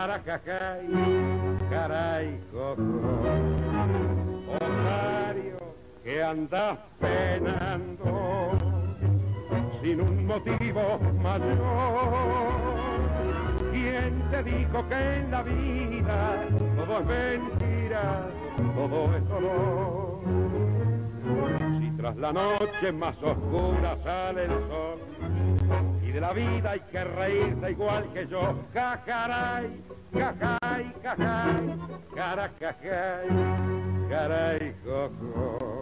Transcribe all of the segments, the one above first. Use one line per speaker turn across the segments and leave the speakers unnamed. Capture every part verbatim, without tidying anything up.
caracajay, caray, coco. Otario, que andas penando sin un motivo mayor. ¿Quién te dijo que en la vida todo es mentira, todo es dolor? Si tras la noche más oscura sale el sol y de la vida hay que reírse igual que yo, cacaray, cajay, cajay, caracajay, caray, coco.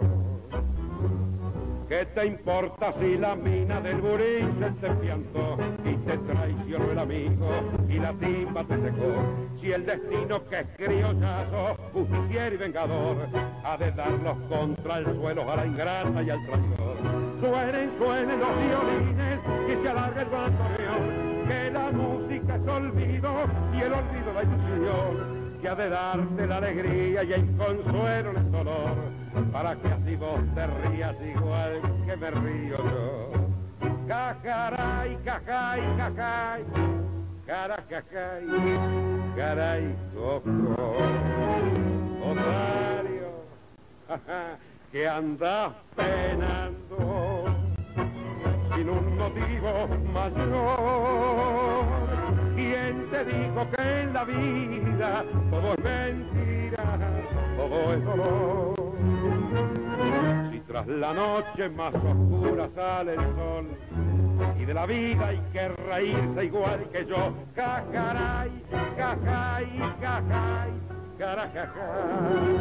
¿Qué te importa si la mina del burillo te piantó y te traicionó el amigo y la timba te secó? Si el destino que es criollazo, justiciero y vengador, ha de darlos contra el suelo a la ingrata y al traidor. Suenen, suenen los violines, que se alargue el bandoneón, que la música es olvido y el olvido la ilusión, que ha de darte la alegría y el consuelo en el dolor, para que así vos te rías igual que me río yo. Cacaray, cajay, cajay, caracajay, caray, coco. Otario, que andas penando sin un motivo mayor. ¿Quién te dijo que en la vida todo es mentira, todo es dolor? Si tras la noche más oscura sale el sol y de la vida hay que reírse igual que yo, cacaray, cajay, cajay, caracajay,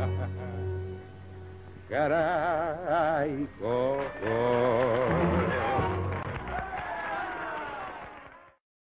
caray, coco.